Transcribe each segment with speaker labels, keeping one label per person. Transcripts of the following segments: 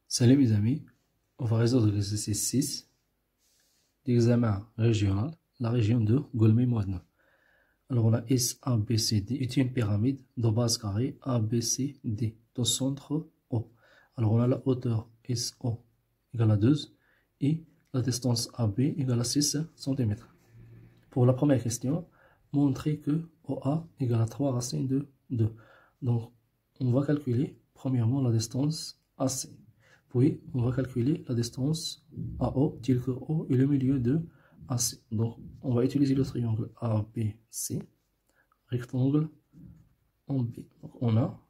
Speaker 1: Salut mes amis, on va résoudre l'exercice 6 d'examen régional, la région de Goulmé-Moadna. Alors on a SABCD, est une pyramide de base carrée ABCD, de centre O. Alors on a la hauteur SO égale à 12 et la distance AB égale à 6 cm. Pour la première question, montrer que OA égale à 3 racines de 2. Donc on va calculer premièrement la distance AC. Puis, on va calculer la distance AO, tel que O est le milieu de AC. Donc, on va utiliser le triangle ABC, rectangle en B. Donc, on a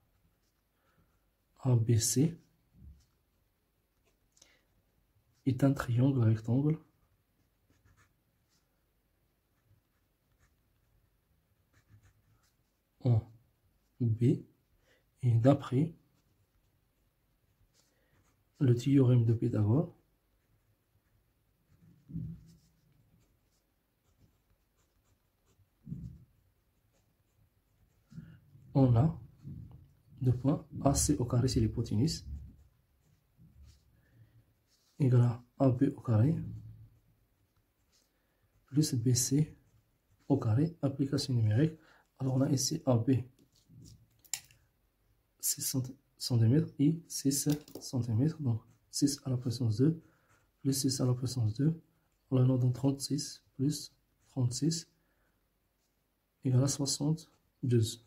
Speaker 1: ABC est un triangle rectangle en B. Et d'après le théorème de Pythagore, on a deux points AC au carré, c'est l'hypoténuse, égale à AB au carré, plus BC au carré, application numérique. Alors on a ici AB 6 cm et 6 cm, donc 6 à la puissance 2 plus 6 à la puissance 2, on a donc 36 plus 36 égale à 72.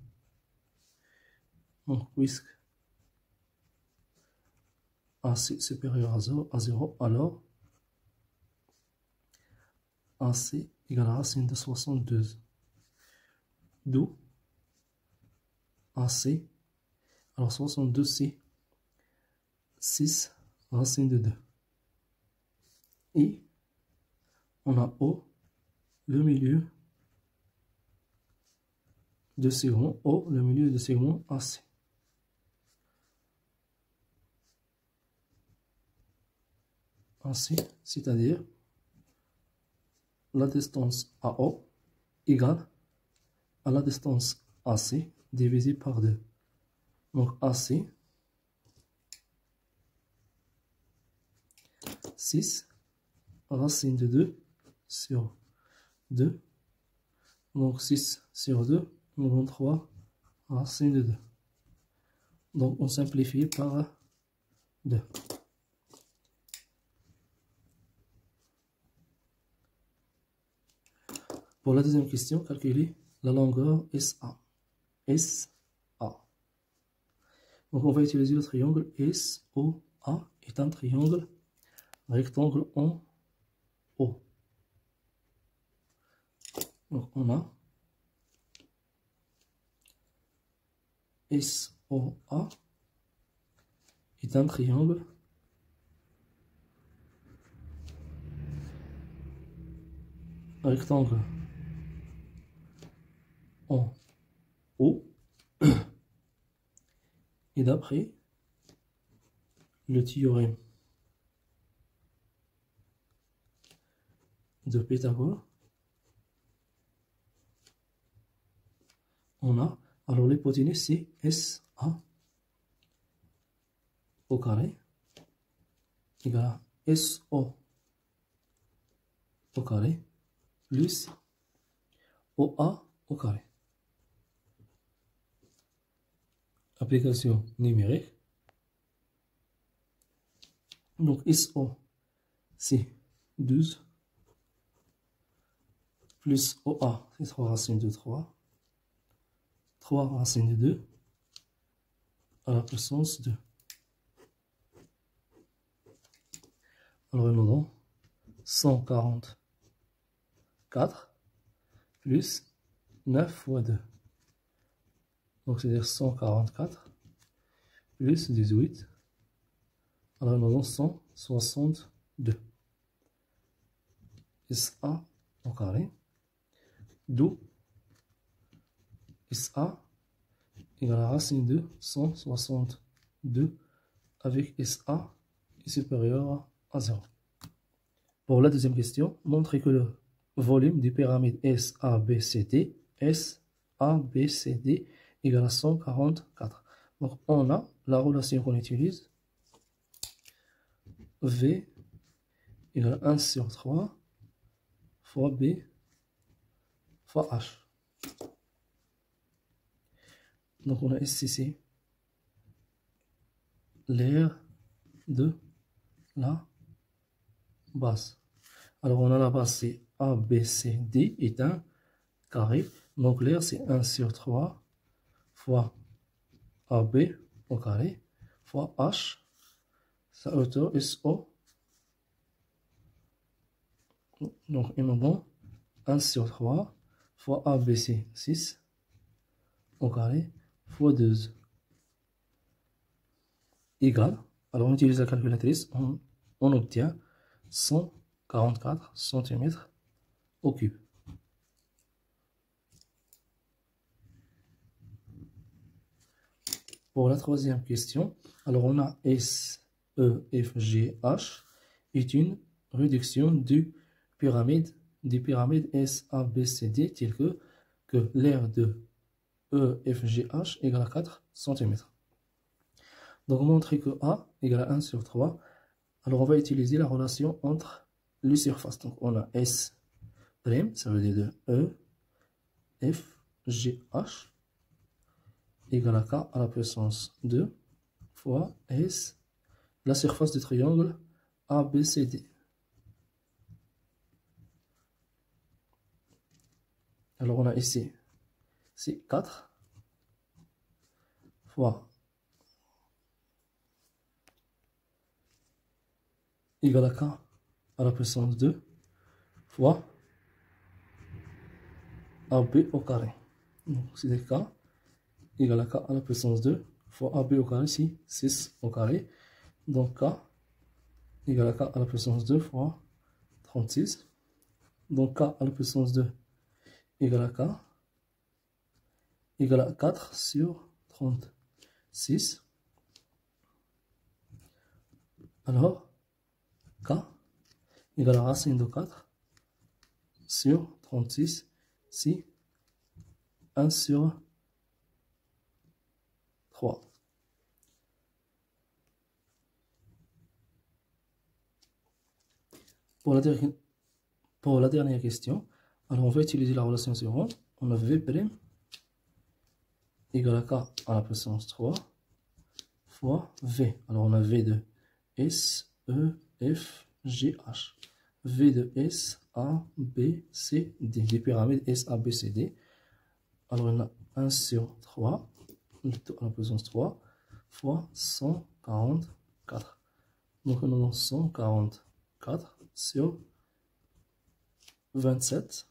Speaker 1: Donc puisque AC supérieur à 0, alors AC égale à racine de 72. D'où AC, alors 62 c'est 6 racine de 2. Et on a O, le milieu de segment, O, le milieu de segment AC. AC, c'est-à-dire la distance AO égale à la distance AC divisé par 2. Donc AC, 6 racine de 2 sur 2. Donc 6 sur 2, nous avons 3 racine de 2. Donc on simplifie par 2. Pour la deuxième question, calculer la longueur SA. SA. Donc on va utiliser le triangle SOA, est un triangle rectangle en O. Donc on a SOA est un triangle rectangle en O. Et d'après le théorème de Pythagore, on a, alors l'hypoténuse c'est SA au carré égale à SO au carré plus OA au carré. Application numérique. Donc SO c'est 12 plus OA c'est 3 racines de 3. 3 racines de 2 à la puissance 2. Alors nous avons 144 plus 9 fois 2. Donc c'est-à-dire 144 plus 18. Alors nous avons 162. SA au carré. D'où SA égale à la racine de 162 avec SA est supérieur à 0. Pour la deuxième question, montrez que le volume du pyramide SABCD égale à 144. Donc on a la relation qu'on utilise, V égale 1 sur 3 fois B fois H. Donc on a ici l'aire de la base. Alors on a la base, c'est A, B, C, D est un carré. Donc l'aire, c'est 1 sur 3 fois AB au carré fois H. Sa hauteur SO. Donc il me donne 1 sur 3 fois ABC, 6 au carré fois 2 égale. Alors on utilise la calculatrice, on obtient 144 cm au cube. Pour la troisième question, alors on a S, E, F, G, H est une réduction des pyramides S, A, B, C, D, telle que l'aire de E, F, G, H égale à 4 cm. Donc on montre que A égale à 1 sur 3. Alors on va utiliser la relation entre les surfaces. Donc on a S', ça veut dire de E, F, G, H égale à K à la puissance 2 fois S, la surface du triangle ABCD. Alors on a ici, c'est 4 fois égale à K à la puissance 2 fois AB au carré. Donc c'est K égale à K à la puissance 2 fois AB au carré, ici 6 au carré. Donc K égale à K à la puissance 2 fois 36. Donc K à la puissance 2 égale à K égale à 4 sur 36. Alors K égale à racine de 4 sur 36, si 1 sur 3. Pour la dernière question, alors on va utiliser la relation suivante. On a V' égale à K à la puissance 3 fois V. Alors on a V de S, E, F, G, H. V de S, A, B, C, D. Des pyramides S, A, B, C, D. Alors on a 1 sur 3 à la puissance 3 fois 144. Donc on a 144 sur 27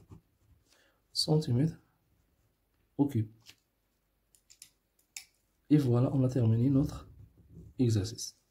Speaker 1: cm au cube. Et voilà, on a terminé notre exercice.